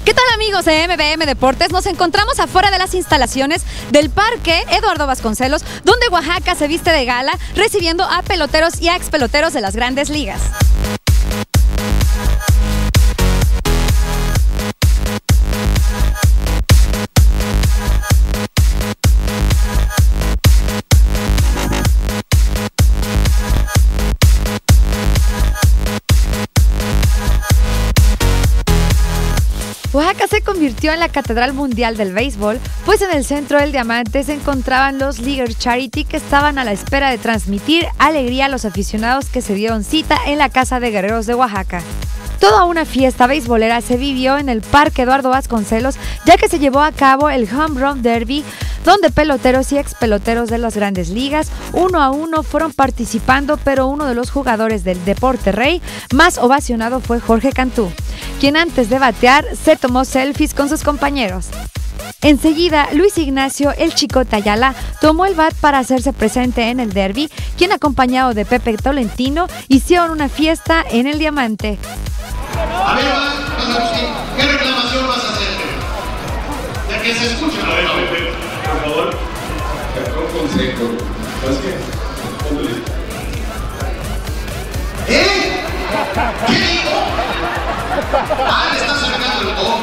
¿Qué tal, amigos de MBM Deportes? Nos encontramos afuera de las instalaciones del Parque Eduardo Vasconcelos, donde Oaxaca se viste de gala recibiendo a peloteros y a expeloteros de las grandes ligas. Oaxaca se convirtió en la catedral mundial del béisbol, pues en el centro del diamante se encontraban los Leaguers Charity, que estaban a la espera de transmitir alegría a los aficionados que se dieron cita en la Casa de Guerreros de Oaxaca. Toda una fiesta beisbolera se vivió en el Parque Eduardo Vasconcelos, ya que se llevó a cabo el Home Run Derby, donde peloteros y expeloteros de las grandes ligas, uno a uno, fueron participando, pero uno de los jugadores del deporte rey más ovacionado fue Jorge Cantú, quien antes de batear se tomó selfies con sus compañeros. Enseguida, Luis Ignacio "El Chicote" Ayala tomó el bat para hacerse presente en el derby, quien acompañado de Pepe Tolentino hicieron una fiesta en el diamante. A ver, ¿qué reclamación vas a hacer? Ya que se escucha. A ver, Pepe, por favor. Un consejo. ¿Sabes qué? ¿Eh? ¿Qué digo? Ah, le estás sacando el ojo.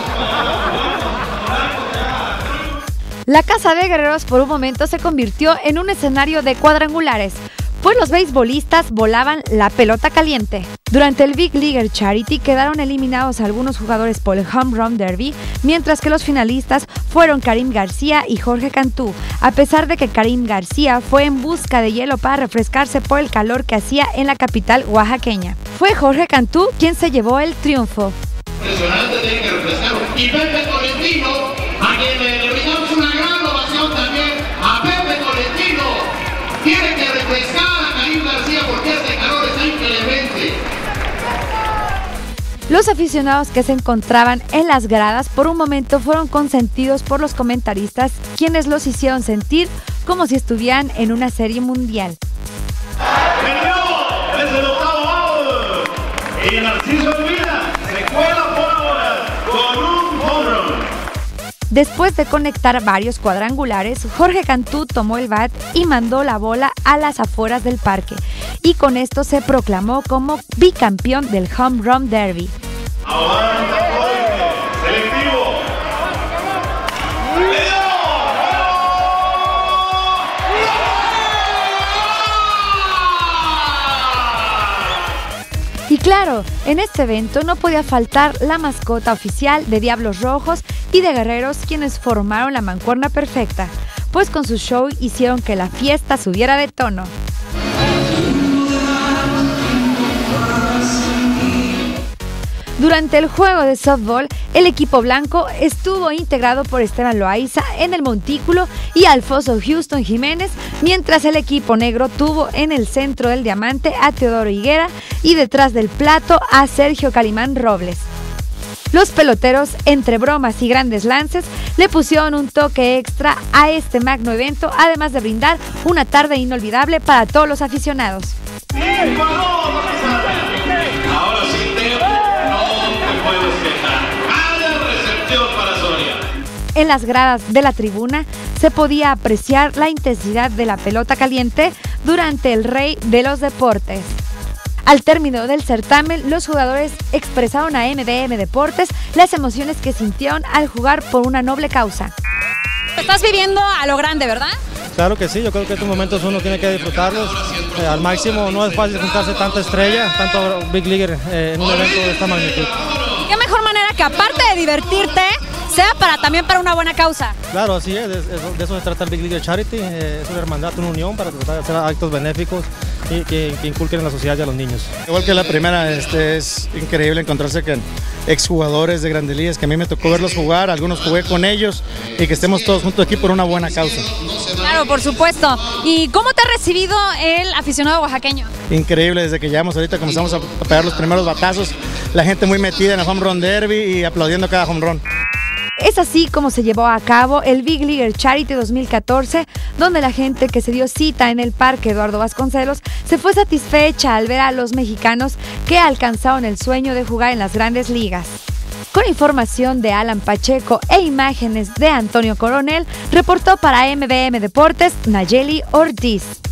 La Casa de Guerreros por un momento se convirtió en un escenario de cuadrangulares, pues los beisbolistas volaban la pelota caliente. Durante el Big Leaguer Charity quedaron eliminados algunos jugadores por el Home Run Derby, mientras que los finalistas fueron Karim García y Jorge Cantú, a pesar de que Karim García fue en busca de hielo para refrescarse por el calor que hacía en la capital oaxaqueña. Fue Jorge Cantú quien se llevó el triunfo. Impresionante, tiene que refrescar. Y Pepe Tolentino, a quien le brindamos una gran ovación también, a Pepe Tolentino, tiene que refrescar a Karim García porque este calor está inclemente. Los aficionados que se encontraban en las gradas por un momento fueron consentidos por los comentaristas, quienes los hicieron sentir como si estuvieran en una serie mundial. Es el octavo out y Narciso Vida se cuela por ahora con un home run. Después de conectar varios cuadrangulares, Jorge Cantú tomó el bat y mandó la bola a las afueras del parque, y con esto se proclamó como bicampeón del Home Run Derby. Aguanta Jorge, selectivo. Y claro, en este evento no podía faltar la mascota oficial de Diablos Rojos y de Guerreros, quienes formaron la mancuerna perfecta, pues con su show hicieron que la fiesta subiera de tono. Durante el juego de softball, el equipo blanco estuvo integrado por Esteban Loaiza en el montículo y Alfonso Houston Jiménez, mientras el equipo negro tuvo en el centro del diamante a Teodoro Higuera y detrás del plato a Sergio Calimán Robles. Los peloteros, entre bromas y grandes lances, le pusieron un toque extra a este magno evento, además de brindar una tarde inolvidable para todos los aficionados. Ahora sí En las gradas de la tribuna se podía apreciar la intensidad de la pelota caliente durante el Rey de los Deportes. Al término del certamen, los jugadores expresaron a MBM Deportes las emociones que sintieron al jugar por una noble causa. Estás viviendo a lo grande, ¿verdad? Claro que sí, yo creo que estos momentos uno tiene que disfrutarlos al máximo. No es fácil juntarse tanta estrella, tanto Big Leaguer en un evento de esta magnitud. ¿Qué mejor manera que, aparte de divertirte, sea también para una buena causa? Claro, así es, de eso se trata el Big Leaguer Charity, es una hermandad, una unión para tratar de hacer actos benéficos y que inculquen en la sociedad y a los niños. Igual que la primera, es increíble encontrarse con exjugadores de Grandes Ligas, que a mí me tocó verlos jugar, algunos jugué con ellos, y que estemos todos juntos aquí por una buena causa. Claro, por supuesto. ¿Y cómo te ha recibido el aficionado oaxaqueño? Increíble, desde que llegamos ahorita comenzamos a pegar los primeros batazos, la gente muy metida en el Home Run Derby y aplaudiendo cada home run. Es así como se llevó a cabo el Big Leaguer Charity 2014, donde la gente que se dio cita en el Parque Eduardo Vasconcelos se fue satisfecha al ver a los mexicanos que alcanzaron el sueño de jugar en las grandes ligas. Con información de Alan Pacheco e imágenes de Antonio Coronel, reportó para MBM Deportes Nayeli Ortiz.